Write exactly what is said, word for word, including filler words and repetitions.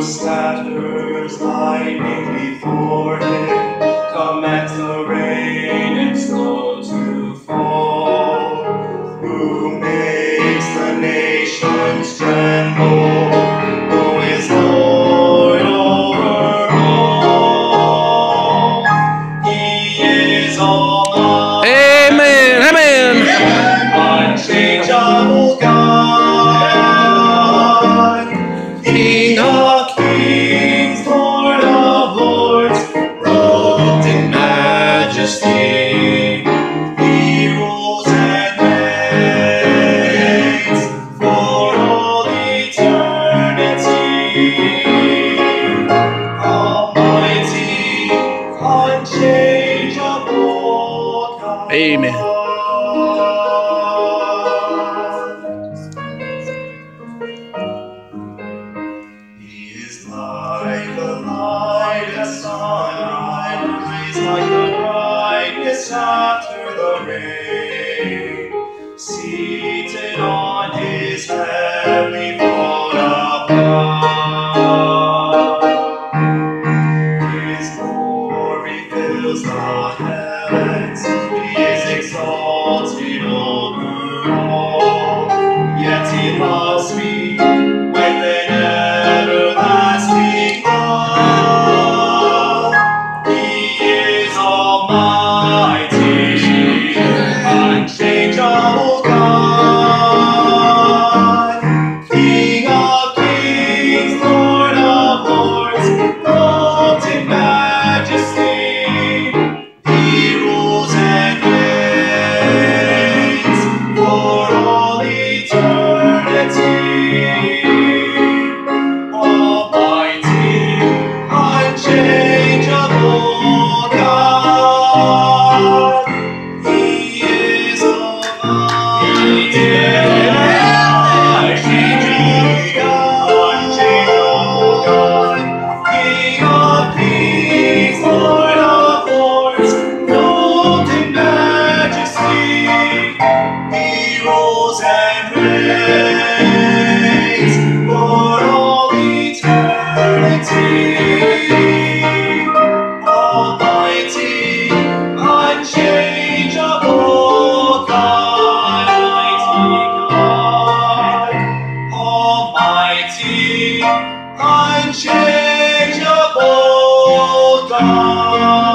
scatters lightning before him, commands the rain and snow to fall, who makes the nations tremble, who is Lord over all. He is Almighty. Amen. Amen. Unchangeable God, King of kings, Lord of lords, robed in majesty, He rules and reigns for all eternity. Almighty, unchangeable God. Amen. He is like the light at sunrise, like the brightness after the rain, seated on his heavenly throne above. His glory fills the heavens, he is exalted over all, yet he loves me with an everlasting love. He is Almighty, unchangeable God, King of kings, Lord of lords, robed in majesty. He rules and reigns for all eternity. Almighty, unchangeable God, He is Almighty, unchangeable God, King of kings, Lord of lords, robed in majesty. He rules and reigns for all eternity. Almighty, unchangeable God, Almighty God, Almighty, unchangeable God.